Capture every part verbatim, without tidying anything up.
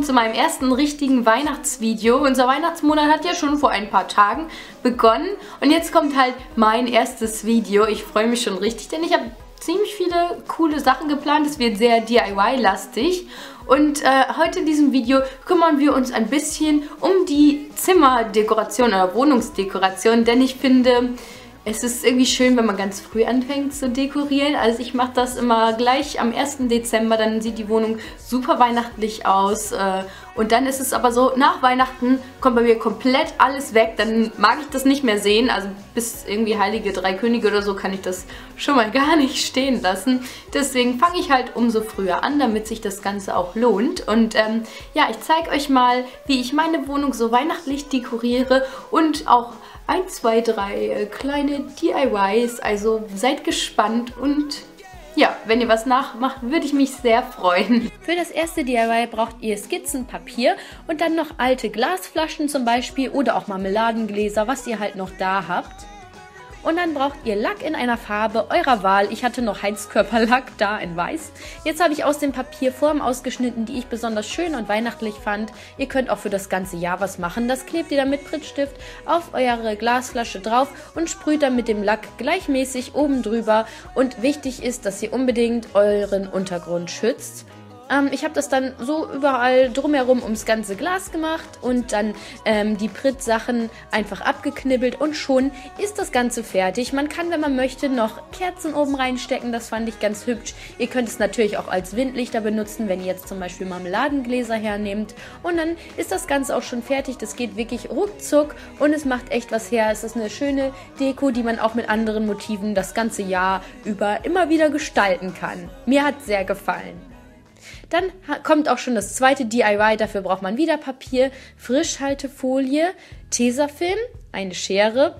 willkommen zu meinem ersten richtigen Weihnachtsvideo. Unser Weihnachtsmonat hat ja schon vor ein paar Tagen begonnen und jetzt kommt halt mein erstes Video. Ich freue mich schon richtig, denn ich habe ziemlich viele coole Sachen geplant. Es wird sehr D I Y-lastig. Und äh, heute in diesem Video kümmern wir uns ein bisschen um die Zimmerdekoration oder Wohnungsdekoration, denn ich finde, es ist irgendwie schön, wenn man ganz früh anfängt zu dekorieren. Also ich mache das immer gleich am ersten Dezember, dann sieht die Wohnung super weihnachtlich aus. Und dann ist es aber so, nach Weihnachten kommt bei mir komplett alles weg. Dann mag ich das nicht mehr sehen. Also bis irgendwie Heilige Drei Könige oder so kann ich das schon mal gar nicht stehen lassen. Deswegen fange ich halt umso früher an, damit sich das Ganze auch lohnt. Und ähm, ja, ich zeige euch mal, wie ich meine Wohnung so weihnachtlich dekoriere und auch ein, zwei, drei äh, kleine D I Ys, also seid gespannt und ja, wenn ihr was nachmacht, würde ich mich sehr freuen. Für das erste D I Y braucht ihr Skizzenpapier und dann noch alte Glasflaschen zum Beispiel oder auch Marmeladengläser, was ihr halt noch da habt. Und dann braucht ihr Lack in einer Farbe eurer Wahl. Ich hatte noch Heizkörperlack da in weiß. Jetzt habe ich aus dem Papier Formen ausgeschnitten, die ich besonders schön und weihnachtlich fand. Ihr könnt auch für das ganze Jahr was machen. Das klebt ihr dann mit Prittstift auf eure Glasflasche drauf und sprüht dann mit dem Lack gleichmäßig oben drüber. Und wichtig ist, dass ihr unbedingt euren Untergrund schützt. Ähm, ich habe das dann so überall drumherum ums ganze Glas gemacht und dann ähm, die Pritt-Sachen einfach abgeknibbelt und schon ist das Ganze fertig. Man kann, wenn man möchte, noch Kerzen oben reinstecken, das fand ich ganz hübsch. Ihr könnt es natürlich auch als Windlichter benutzen, wenn ihr jetzt zum Beispiel Marmeladengläser hernehmt und dann ist das Ganze auch schon fertig. Das geht wirklich ruckzuck und es macht echt was her. Es ist eine schöne Deko, die man auch mit anderen Motiven das ganze Jahr über immer wieder gestalten kann. Mir hat es sehr gefallen. Dann kommt auch schon das zweite D I Y, dafür braucht man wieder Papier, Frischhaltefolie, Tesafilm, eine Schere,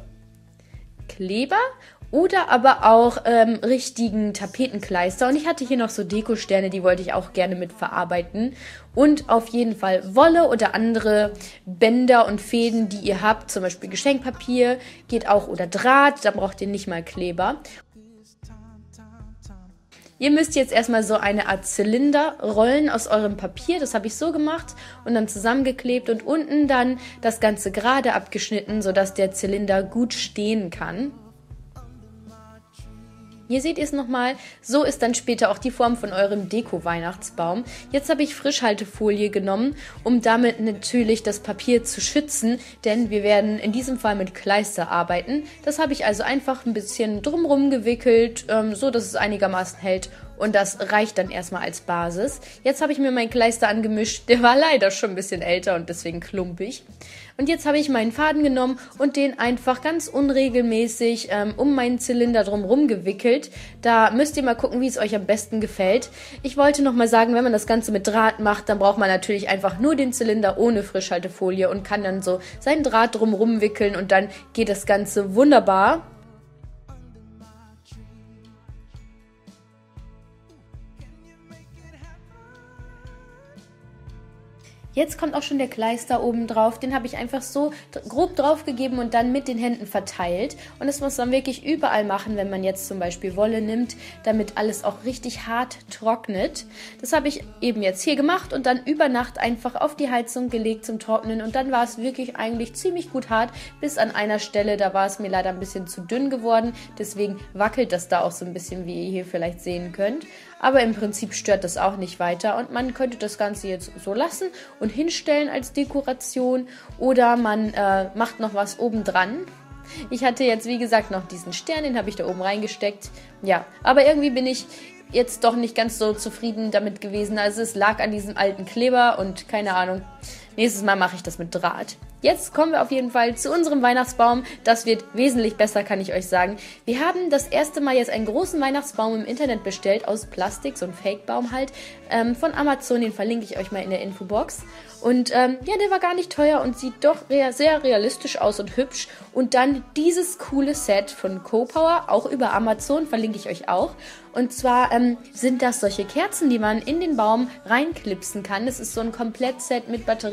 Kleber oder aber auch ähm, richtigen Tapetenkleister. Und ich hatte hier noch so Dekosterne, die wollte ich auch gerne mit verarbeiten. Und auf jeden Fall Wolle oder andere Bänder und Fäden, die ihr habt, zum Beispiel Geschenkpapier, geht auch oder Draht, da braucht ihr nicht mal Kleber. Ihr müsst jetzt erstmal so eine Art Zylinder rollen aus eurem Papier. Das habe ich so gemacht und dann zusammengeklebt und unten dann das Ganze gerade abgeschnitten, sodass der Zylinder gut stehen kann. Hier seht ihr es nochmal, so ist dann später auch die Form von eurem Deko-Weihnachtsbaum. Jetzt habe ich Frischhaltefolie genommen, um damit natürlich das Papier zu schützen, denn wir werden in diesem Fall mit Kleister arbeiten. Das habe ich also einfach ein bisschen drumherum gewickelt, ähm, so dass es einigermaßen hält. Und das reicht dann erstmal als Basis. Jetzt habe ich mir meinen Kleister angemischt. Der war leider schon ein bisschen älter und deswegen klumpig. Und jetzt habe ich meinen Faden genommen und den einfach ganz unregelmäßig ähm, um meinen Zylinder drumherum gewickelt. Da müsst ihr mal gucken, wie es euch am besten gefällt. Ich wollte nochmal sagen, wenn man das Ganze mit Draht macht, dann braucht man natürlich einfach nur den Zylinder ohne Frischhaltefolie und kann dann so seinen Draht drumherum wickeln und dann geht das Ganze wunderbar. Jetzt kommt auch schon der Kleister oben drauf, den habe ich einfach so grob drauf gegeben und dann mit den Händen verteilt. Und das muss man wirklich überall machen, wenn man jetzt zum Beispiel Wolle nimmt, damit alles auch richtig hart trocknet. Das habe ich eben jetzt hier gemacht und dann über Nacht einfach auf die Heizung gelegt zum Trocknen. Und dann war es wirklich eigentlich ziemlich gut hart, bis an einer Stelle, da war es mir leider ein bisschen zu dünn geworden. Deswegen wackelt das da auch so ein bisschen, wie ihr hier vielleicht sehen könnt. Aber im Prinzip stört das auch nicht weiter und man könnte das Ganze jetzt so lassen und hinstellen als Dekoration oder man äh, macht noch was oben dran. Ich hatte jetzt wie gesagt noch diesen Stern, den habe ich da oben reingesteckt. Ja, aber irgendwie bin ich jetzt doch nicht ganz so zufrieden damit gewesen. Also es lag an diesem alten Kleber und keine Ahnung. Nächstes Mal mache ich das mit Draht. Jetzt kommen wir auf jeden Fall zu unserem Weihnachtsbaum. Das wird wesentlich besser, kann ich euch sagen. Wir haben das erste Mal jetzt einen großen Weihnachtsbaum im Internet bestellt, aus Plastik, so ein Fake-Baum halt, ähm, von Amazon. Den verlinke ich euch mal in der Infobox. Und ähm, ja, der war gar nicht teuer und sieht doch rea- sehr realistisch aus und hübsch. Und dann dieses coole Set von CoPower, auch über Amazon, verlinke ich euch auch. Und zwar ähm, sind das solche Kerzen, die man in den Baum reinklipsen kann. Das ist so ein Komplettset mit Batterien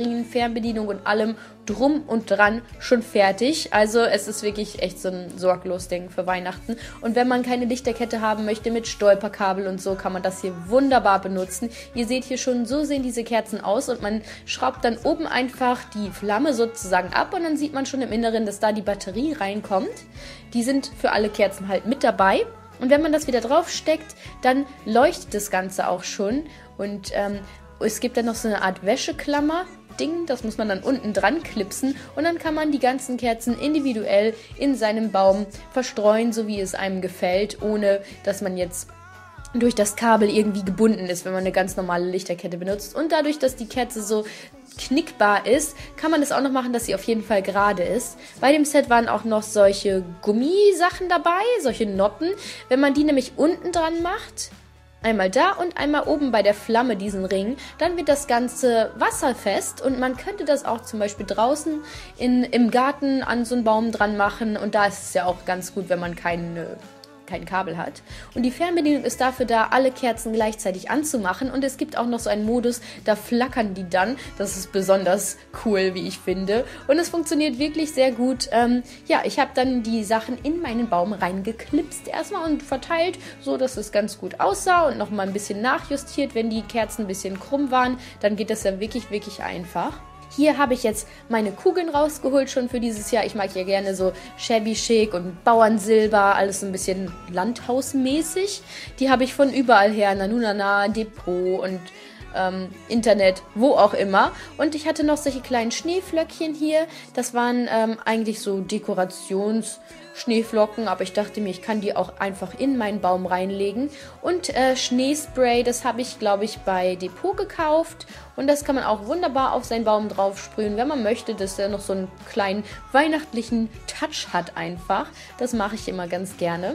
Batterien, Fernbedienung und allem drum und dran schon fertig. Also es ist wirklich echt so ein sorglos Ding für Weihnachten. Und wenn man keine Lichterkette haben möchte mit Stolperkabel und so, kann man das hier wunderbar benutzen. Ihr seht hier schon, so sehen diese Kerzen aus und man schraubt dann oben einfach die Flamme sozusagen ab und dann sieht man schon im Inneren, dass da die Batterie reinkommt. Die sind für alle Kerzen halt mit dabei. Und wenn man das wieder drauf steckt, dann leuchtet das Ganze auch schon. Und ähm, es gibt dann noch so eine Art Wäscheklammer. Ding, das muss man dann unten dran klipsen und dann kann man die ganzen Kerzen individuell in seinem Baum verstreuen, so wie es einem gefällt, ohne dass man jetzt durch das Kabel irgendwie gebunden ist, wenn man eine ganz normale Lichterkette benutzt. Und dadurch, dass die Kerze so knickbar ist, kann man das auch noch machen, dass sie auf jeden Fall gerade ist. Bei dem Set waren auch noch solche Gummisachen dabei, solche Noppen. Wenn man die nämlich unten dran macht, einmal da und einmal oben bei der Flamme, diesen Ring, dann wird das Ganze wasserfest und man könnte das auch zum Beispiel draußen in, im Garten an so einen Baum dran machen und da ist es ja auch ganz gut, wenn man keine... kein Kabel hat. Und die Fernbedienung ist dafür da, alle Kerzen gleichzeitig anzumachen und es gibt auch noch so einen Modus, da flackern die dann. Das ist besonders cool, wie ich finde. Und es funktioniert wirklich sehr gut. Ähm, ja, ich habe dann die Sachen in meinen Baum reingeklipst erstmal und verteilt, so dass es ganz gut aussah und nochmal ein bisschen nachjustiert, wenn die Kerzen ein bisschen krumm waren. Dann geht das ja wirklich, wirklich einfach. Hier habe ich jetzt meine Kugeln rausgeholt schon für dieses Jahr. Ich mag ja gerne so shabby chic und Bauernsilber, alles so ein bisschen landhausmäßig. Die habe ich von überall her, Nanunana, Depot und ähm, Internet, wo auch immer. Und ich hatte noch solche kleinen Schneeflöckchen hier. Das waren ähm, eigentlich so Dekorations- Schneeflocken, aber ich dachte mir, ich kann die auch einfach in meinen Baum reinlegen. Und äh, Schneespray, das habe ich, glaube ich, bei Depot gekauft. Und das kann man auch wunderbar auf seinen Baum drauf sprühen, wenn man möchte, dass er noch so einen kleinen weihnachtlichen Touch hat einfach. Das mache ich immer ganz gerne.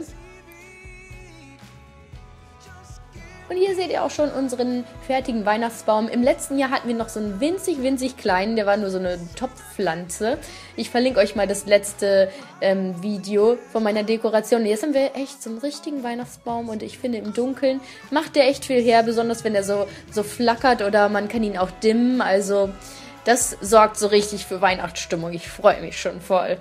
Und hier seht ihr auch schon unseren fertigen Weihnachtsbaum. Im letzten Jahr hatten wir noch so einen winzig, winzig kleinen, der war nur so eine Topfpflanze. Ich verlinke euch mal das letzte ähm, Video von meiner Dekoration. Und jetzt haben wir echt so einen richtigen Weihnachtsbaum und ich finde im Dunkeln macht der echt viel her, besonders wenn er so, so flackert oder man kann ihn auch dimmen. Also das sorgt so richtig für Weihnachtsstimmung. Ich freue mich schon voll.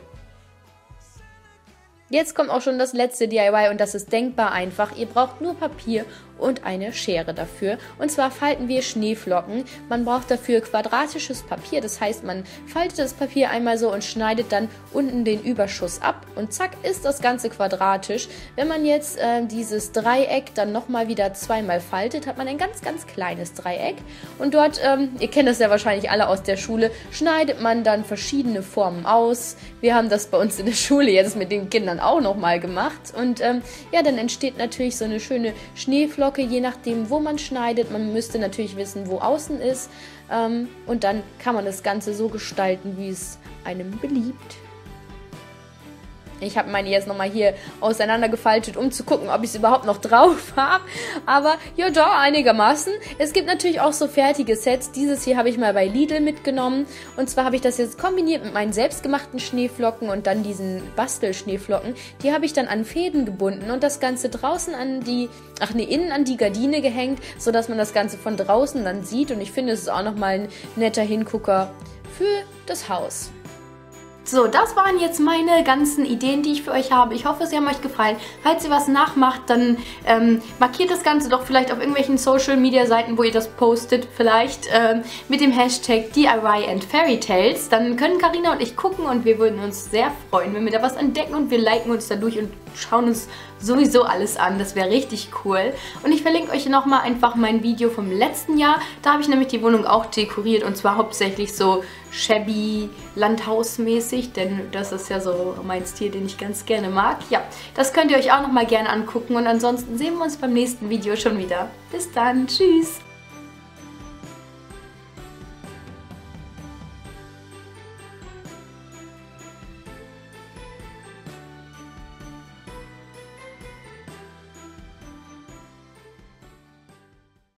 Jetzt kommt auch schon das letzte D I Y und das ist denkbar einfach. Ihr braucht nur Papier und eine Schere dafür. Und zwar falten wir Schneeflocken. Man braucht dafür quadratisches Papier. Das heißt, man faltet das Papier einmal so und schneidet dann unten den Überschuss ab. Und zack, ist das Ganze quadratisch. Wenn man jetzt äh, dieses Dreieck dann nochmal wieder zweimal faltet, hat man ein ganz, ganz kleines Dreieck. Und dort, ähm, ihr kennt das ja wahrscheinlich alle aus der Schule, schneidet man dann verschiedene Formen aus. Wir haben das bei uns in der Schule jetzt mit den Kindern auch nochmal gemacht. Und ähm, ja, dann entsteht natürlich so eine schöne Schneeflocke, je nachdem, wo man schneidet. Man müsste natürlich wissen, wo außen ist. Ähm, und dann kann man das Ganze so gestalten, wie es einem beliebt. Ich habe meine jetzt nochmal hier auseinandergefaltet, um zu gucken, ob ich es überhaupt noch drauf habe. Aber ja, doch, einigermaßen. Es gibt natürlich auch so fertige Sets. Dieses hier habe ich mal bei Lidl mitgenommen. Und zwar habe ich das jetzt kombiniert mit meinen selbstgemachten Schneeflocken und dann diesen Bastelschneeflocken. Die habe ich dann an Fäden gebunden und das Ganze draußen an die, ach nee, innen an die Gardine gehängt, sodass man das Ganze von draußen dann sieht. Und ich finde, es ist auch nochmal ein netter Hingucker für das Haus. So, das waren jetzt meine ganzen Ideen, die ich für euch habe. Ich hoffe, sie haben euch gefallen. Falls ihr was nachmacht, dann ähm, markiert das Ganze doch vielleicht auf irgendwelchen Social-Media-Seiten, wo ihr das postet. Vielleicht ähm, mit dem Hashtag D I Y and Fairy Tales. Dann können Carina und ich gucken und wir würden uns sehr freuen, wenn wir da was entdecken. Und wir liken uns da durch und schauen uns sowieso alles an. Das wäre richtig cool. Und ich verlinke euch nochmal einfach mein Video vom letzten Jahr. Da habe ich nämlich die Wohnung auch dekoriert und zwar hauptsächlich so shabby, landhausmäßig, denn das ist ja so mein Stil, den ich ganz gerne mag. Ja, das könnt ihr euch auch nochmal gerne angucken und ansonsten sehen wir uns beim nächsten Video schon wieder. Bis dann, tschüss!